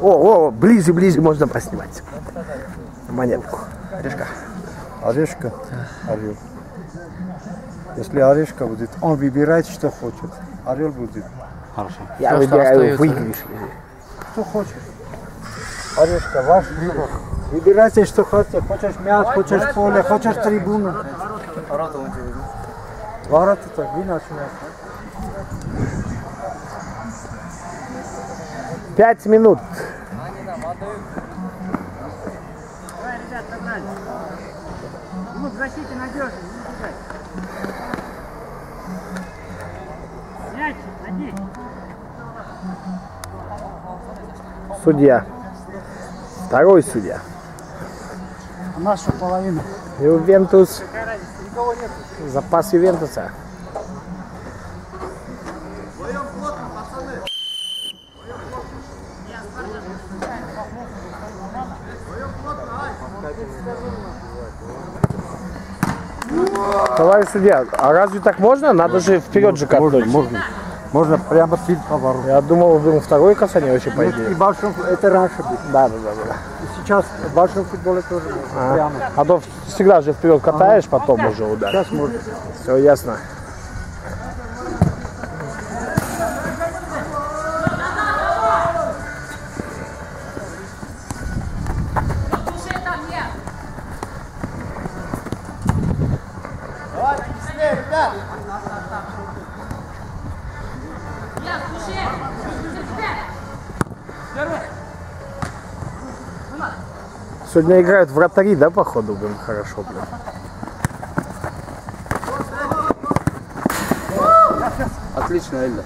О, ближе, можно поснимать. Монетку. Орешка. Орешка? Орел. Если орешка будет, он выбирает, что хочет. Орел будет. Хорошо. Я выбираю выигрыш. Что хочешь. Орешка, ваш выбор. Выбирайте, что хотите. Хочешь мяч, хочешь поле, хочешь трибуну. Ворота так, вы начинаете. 5 минут. Давай, ребят, собрали. Ну, в защите надежно, не бежать. Мяч, один. Судья. Второй судья. Наша половина. Ювентус. Запас Ювентуса. Товарищ судья, а разве так можно? Надо же вперед же катнуть. Можно прямо перед поворотом. Я думал, был второе касание вообще по идее. И в большом, это раньше было. Да. И сейчас в большом футболе тоже можно. Прямо. А то всегда же вперед катаешь, потом уже удар. Сейчас можно. Все ясно. Сегодня играют вратари, да, походу, блин, хорошо, блин. Отлично, Эльда.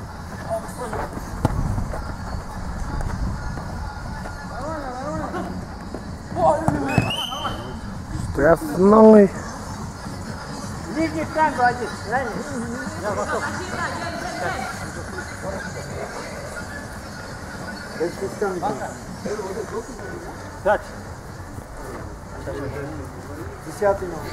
Штрафной. Нижний штангу один. Пять. 10-й номер.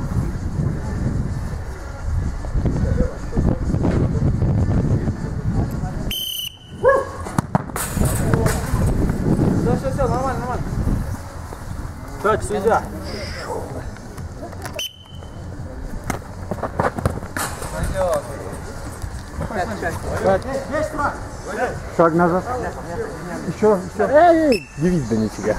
Все, нормально. Так, судья. Шаг назад. Еще. Эй, не видно нифига.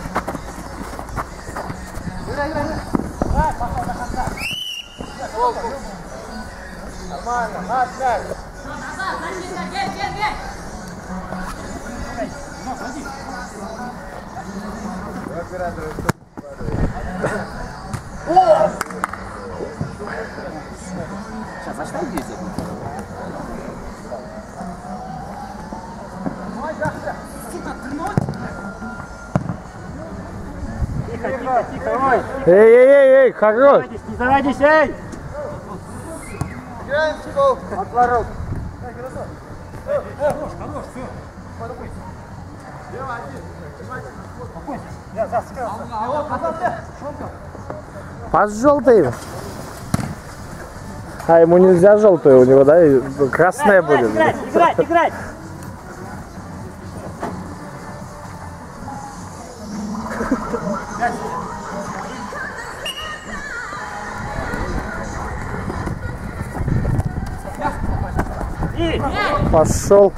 Нормально, наш мяч. Сейчас, а что здесь? Тихо, ой. Эй, хорош. Не заводись, эй! От ворот. Пас желтый. А ему нельзя желтую у него, да? И красная будет. Играть! Пошел.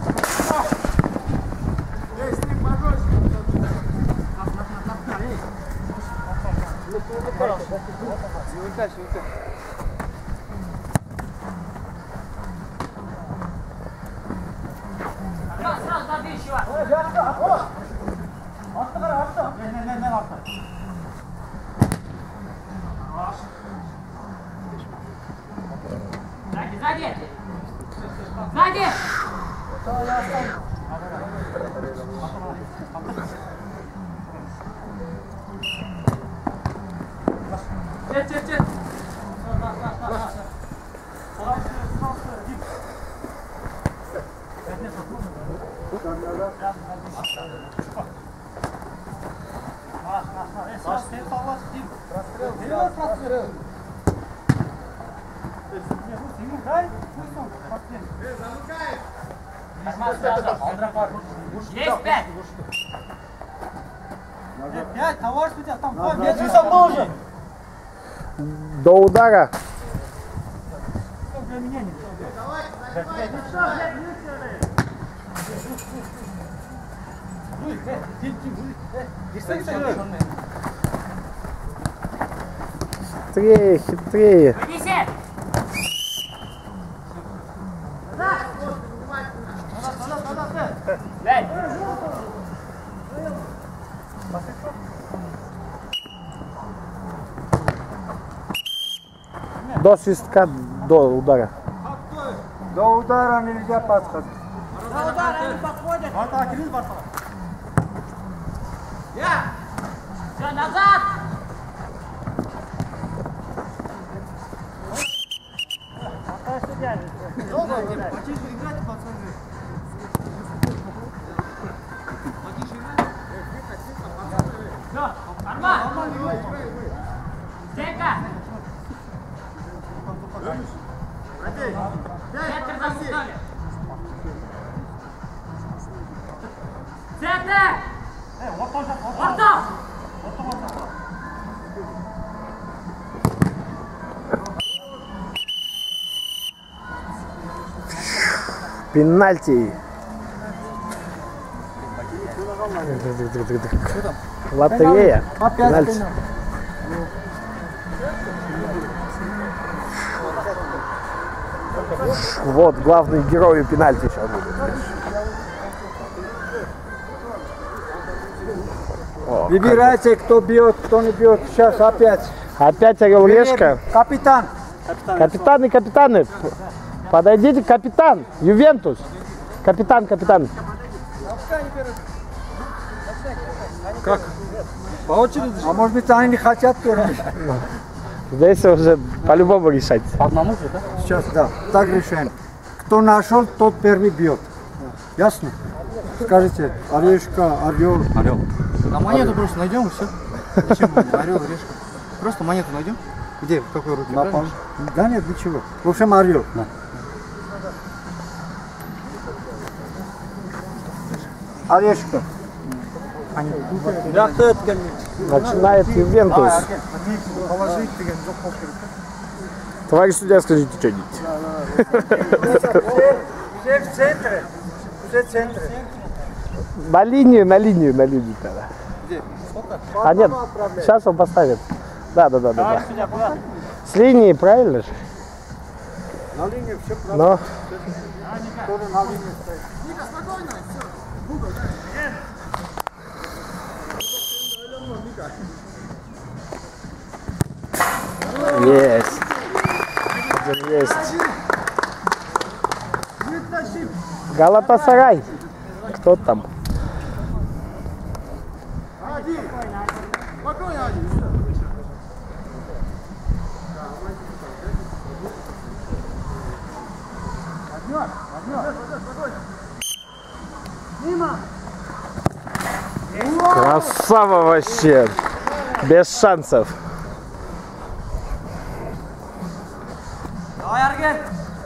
Сзади! Чет. Есть 5. 5, товарищ судья, там 2 метра можно. До удара. Хитрее, хитрее. Вынеси. Дай. До свистка, до удара. До удара нельзя подходить. До удара они подходят. Все, назад. Пока судья. Все, Арман. Стенка. Центр замкнули. Центр. Ортов. Пенальти. Лотерея. Опять Пенальти. пенальти. Вот главный герой пенальти сейчас будет. О, Выбирайте, кто бьет, кто не бьет. Сейчас опять. опять орел решка. Капитан. Капитаны, капитаны. Подойдите, капитан. Ювентус. Капитан, капитан. По очереди. А может быть, они не хотят первым? Здесь уже по-любому решать. По одному же, да? Сейчас, да. Так решаем. Кто нашел, тот первый бьет. Ясно? Скажите, орешка, орел. Орел. А монету просто найдем и все. Зачем орел, орешка? Просто монету найдем. Где? В какой руке? На пол. Да нет, ничего. В общем, орел. Да. Орешка. Начинает Ювентус. Товарищ судья, скажите что-нибудь. Все в центре. Все в центре. На линию тогда. А нет, сейчас он поставит. Да. С линии, правильно же? На линии все правильно. Но Кто-то на линии стоит. есть. Есть. Галатасарай. Кто там? Красава вообще. Без шансов. Давай, Арген.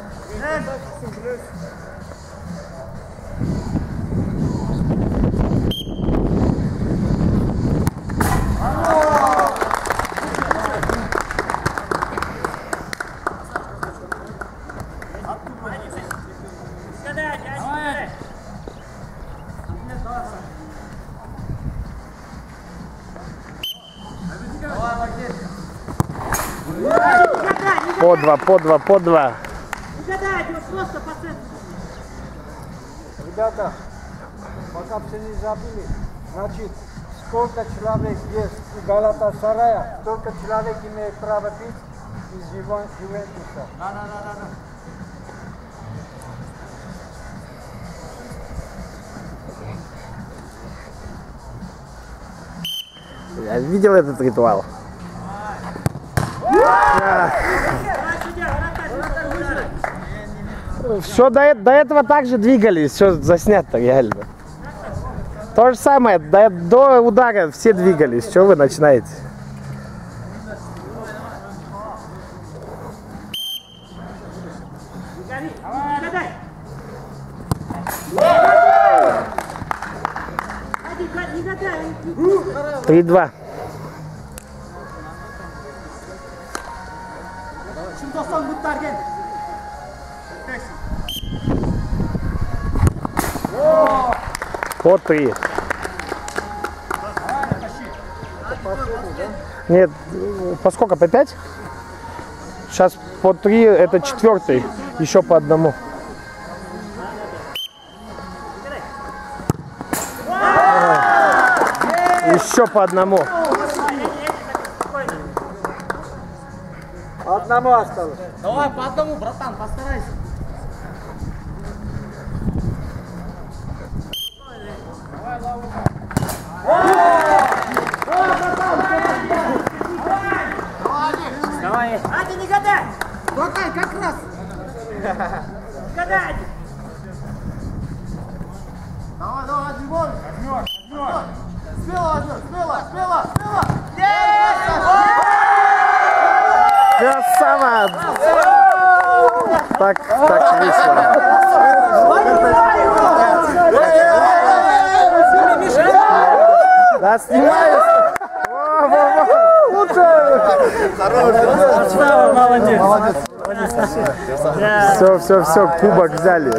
По два. Угадайте, вот просто по центру. Ребята, пока все не забыли, значит, сколько человек есть у Галатасарая, столько человек имеет право пить из Ювентуса. Я видел этот ритуал. Все до этого также двигались, все заснято реально. То же самое, до удара все двигались. Что вы начинаете? гадай. 3-2. По 3. Нет, по сколько? По 5? Сейчас по 3, это четвертый. Еще по одному. Еще по одному. Одному осталось. Давай по одному, братан, постарайся. А ты не гадай. Хватай, как раз. Не гадай. Давай, давай, Димон. Смело, Артём, смело. Красава! Так весело. Да, снимаю. Все, кубок взяли.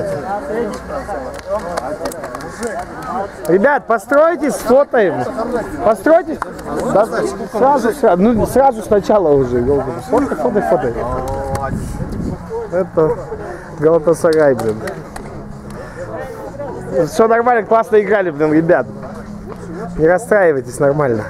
Ребят, постройтесь, сфотаем. Постройтесь. Да, сразу сначала уже. Фотай. Это Галатасарай, блин. Все нормально, классно играли, блин, ребят. Не расстраивайтесь, нормально.